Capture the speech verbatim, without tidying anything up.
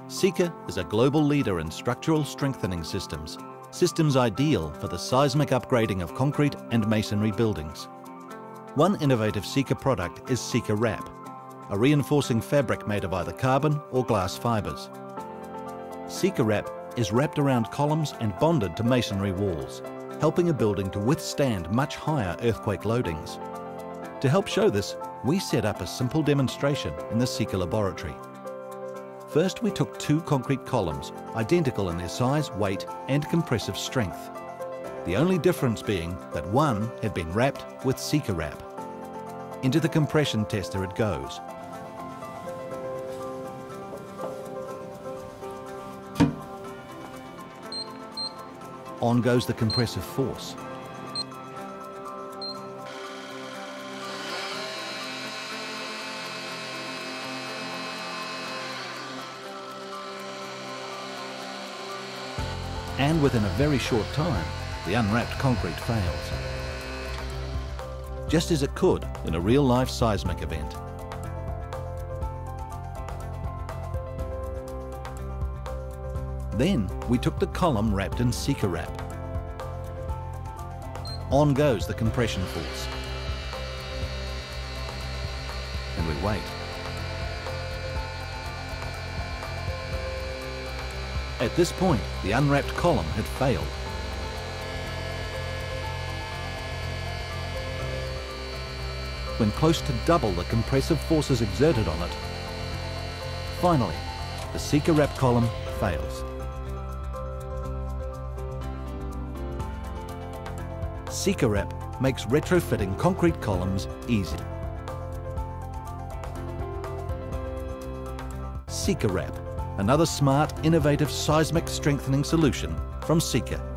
Sika is a global leader in structural strengthening systems, systems ideal for the seismic upgrading of concrete and masonry buildings. One innovative Sika product is Sika Wrap, a reinforcing fabric made of either carbon or glass fibres. Sika Wrap is wrapped around columns and bonded to masonry walls, helping a building to withstand much higher earthquake loadings. To help show this, we set up a simple demonstration in the Sika laboratory. First, we took two concrete columns, identical in their size, weight and compressive strength. The only difference being that one had been wrapped with Sika Wrap. Into the compression tester it goes. On goes the compressive force. And within a very short time, the unwrapped concrete fails. Just as it could in a real-life seismic event. Then we took the column wrapped in Sika Wrap. On goes the compression force. And we wait. At this point, the unwrapped column had failed. When close to double the compressive forces exerted on it, finally, the Sika Wrap column fails. Sika Wrap makes retrofitting concrete columns easy. Sika Wrap, another smart, innovative seismic strengthening solution from Sika.